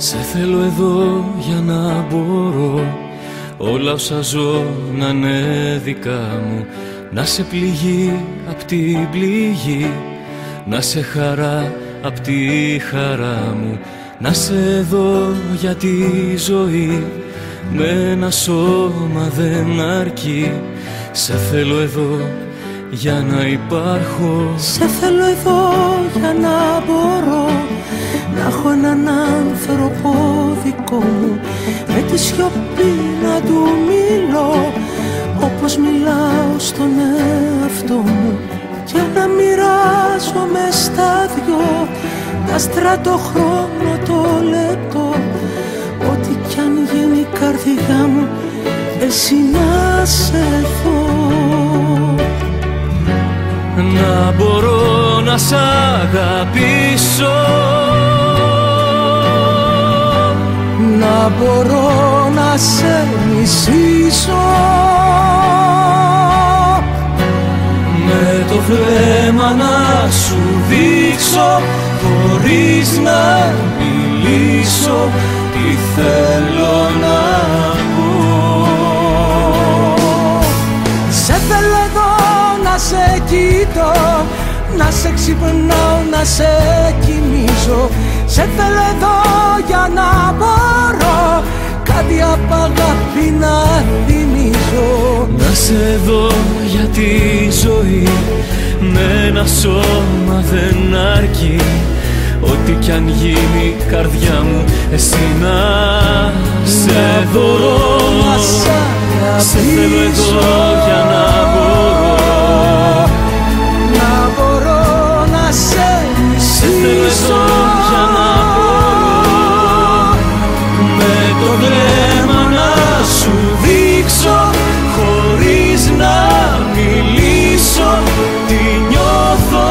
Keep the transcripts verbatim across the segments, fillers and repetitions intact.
Σε θέλω εδώ για να μπορώ όλα όσα ζω να είναι δικά μου. Να σε πληγή απ' την πληγή, να σε χαρά απ' τη χαρά μου. Να σε εδώ για τη ζωή, με ένα σώμα δεν αρκεί. Σε θέλω εδώ για να υπάρχω. Σε θέλω εδώ για να μπορώ να έχω έναν άνθρωπο δικό μου, με τη σιωπή να του μιλώ όπως μιλάω στον εαυτό μου, και να μοιράζομαι στα δυο τα στρατοχρόνο το λεπτό. Ό,τι κι αν γίνει η καρδιά μου, εσύ να σε δω. Να μπορώ να σ' αγαπήσω, να μπορώ να σε μισήσω, με το βλέμμα να σου δείξω, χωρίς να μιλήσω, τι θέλω να πω. Σε θέλω εδώ να σε κοιτώ, να σε ξυπνάω, να σε κοιμήσω. Σε θέλω εδώ για να μπορώ κάτι απ' αγάπη να θυμίζω. Να σε δω για τη ζωή, με ένα σώμα δεν αρκεί. Ό,τι κι αν γίνει η καρδιά μου, εσύ να σε δω. Σε θέλω εδώ για να μπορώ, να μπορώ να σε σε θέλω εδώ για να μπορώ, με το βλέμμα να σου δείξω, χωρίς να μιλήσω, τι νιώθω.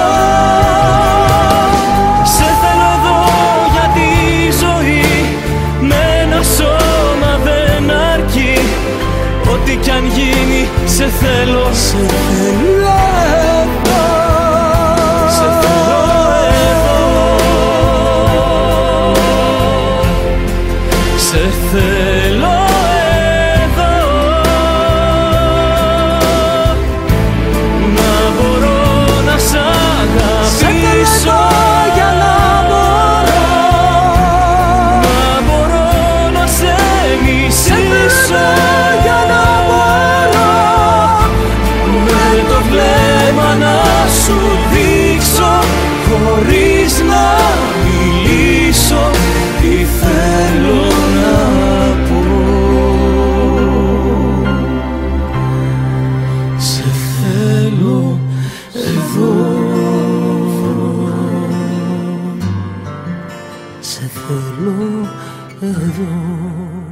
Σε θέλω εδώ για τη ζωή, με ένα σώμα δεν αρκεί. Ό,τι κι αν γίνει, σε θέλω. Σε θέλω εδώ, Σε θέλω εδώ, σε θέλω εδώ, να μπορώ να σ' σε θέλω αγαπήσω, εδώ για να μπορώ, να μπορώ να σε σε θέλω μισήσω, εδώ για να μπορώ, με το βλέμμα να σου δείξω, χωρίς να μιλήσω, τι θέλω να πω. Σε θέλω εδώ, σε θέλω εδώ.